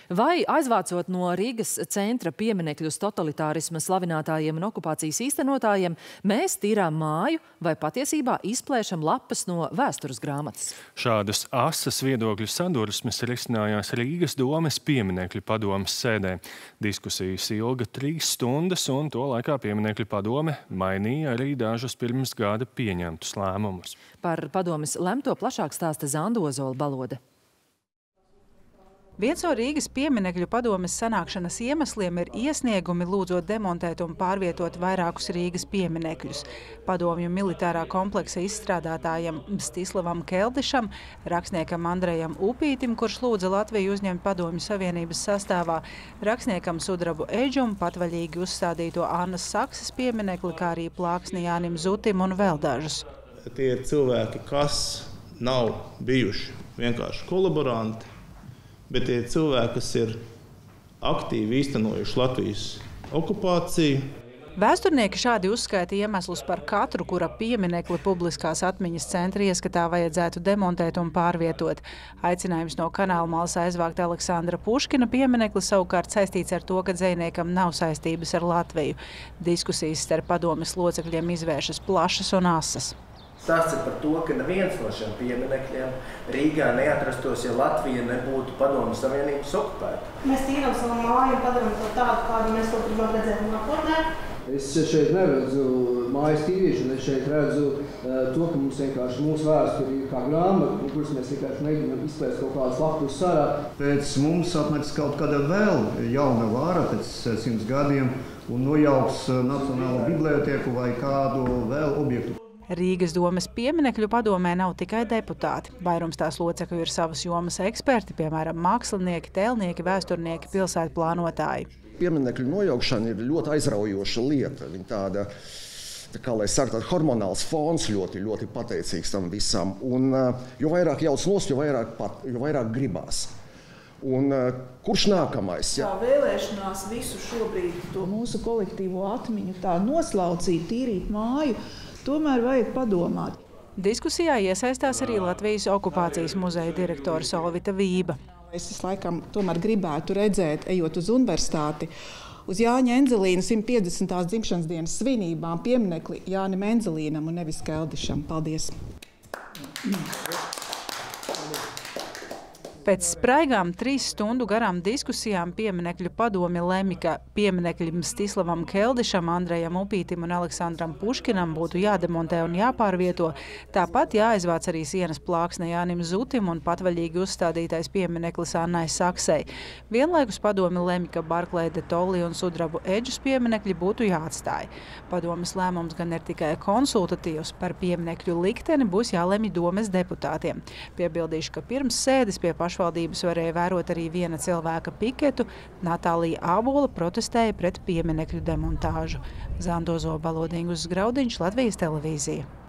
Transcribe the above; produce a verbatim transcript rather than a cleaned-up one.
Vai aizvācot no Rīgas centra pieminekļus totalitārisma slavinātājiem un okupācijas īstenotājiem, mēs tīrām māju vai patiesībā izplēšam lapas no vēstures grāmatas? Šādas asas viedokļu sadursmes risinājās Rīgas domes pieminekļu padomes sēdē. Diskusijas ilga trīs stundas, un to laikā pieminekļu padome mainīja arī dažus pirms gada pieņemtus lēmumus. Par padomes lemto plašāk stāsta Zanda Ozola Balode. Viens no Rīgas pieminekļu padomes sanākšanas iemesliem ir iesniegumi lūdzot demontēt un pārvietot vairākus Rīgas pieminekļus. Padomju militārā kompleksa izstrādātājam Mstislavam Keldišam, rakstniekam Andrejam Upītim, kurš lūdza Latviju uzņemt Padomju Savienības sastāvā, rakstniekam Sudrabu Eģum, patvaļīgi uzstādīto Annas Saksas pieminekli, kā arī plāksni Jānim Zutim un vēl dažus. Tie ir cilvēki, kas nav bijuši vienkārši kolaboranti, bet tie cilvēki, kas ir aktīvi īstenojuši Latvijas okupāciju. Vēsturnieki šādi uzskaita iemeslus par katru, kura pieminekli publiskās atmiņas centra ieskatā vajadzētu demontēt un pārvietot. Aicinājums no Kanālmalas aizvākt Aleksandra Puškina pieminekli savukārt saistīts ar to, ka dzejniekam nav saistības ar Latviju. Diskusijas starp padomes locekļiem izvēršas plašas un asas. Stāsts ir par to, ka neviens no šiem pieminekļiem Rīgā neatrastos, ja Latvija nebūtu Padomju Savienības okupēta. Mēs tīram savu māju un padarām to tādu, kādu mēs to gribam redzēt nākotnē. Es šeit neredzu mājas tīrīšanu, es šeit redzu uh, to, ka mums vienkārši mūsu vēsture ir kā grāmata, kuras mēs vienkārši mēģinām izpēst kaut kādus lapus sarā. Pēc mums apmērs kaut kāda vēl jauna vāra pēc simts gadiem un nojauks Nacionālo bibliotēku vai kādu vēl objektu. Rīgas domes pieminekļu padomē nav tikai deputāti. Vairums tās locekļu ir savas jomas eksperti, piemēram, mākslinieki, tēlnieki, vēsturnieki, pilsētu plānotāji. Pieminekļu nojaukšana ir ļoti aizraujoša lieta. Viņa tāda, tā kā lai saka, tāda hormonāls fons ļoti, ļoti pateicīgs tam visam. Un jo vairāk jauc nost, jo vairāk, pat, jo vairāk gribās. Un kurš nākamais? Jā, vēlēšanās visu šobrīd to mūsu kolektīvo atmiņu tā noslaucīt, tīrīt māju, tomēr vajag padomāt. Diskusijā iesaistās arī Latvijas okupācijas muzeja direktore Solvita Vība. Es laikam tomēr gribētu redzēt, ejot uz universitāti, uz Jāņa Enzelīna simt piecdesmitās dzimšanas dienas svinībām pieminekli Jānim Enzelīnam un nevis Keldišam. Paldies! Pēc spraigām trīs stundu garām diskusijām pieminekļu padome lemj, ka pieminekļi Mstislavam Keldišam, Andrejam Upītim un Aleksandram Puškinam būtu jādemontē un jāpārvieto. Tāpat jāaizvāc arī sienas plāksne Jānim Zutim un patvaļīgi uzstādītais piemineklis Annai Saksei. Vienlaikus padome lemj, ka Barkley de Tolly un Sudrabu Eģus pieminekļi būtu jāatstāj. Padomes lēmums gan ir tikai konsultatīvs, par pieminekļu likteni būs jālemj domes deputātiem. Piebildīšu, ka pirms sēdes pie pašvaldības varēja vērot arī viena cilvēka piketu. Natālija Ābola protestēja pret pieminekļu demontāžu. Zanda Ozola Balode, Ingus Graudiņš, Latvijas televīzija.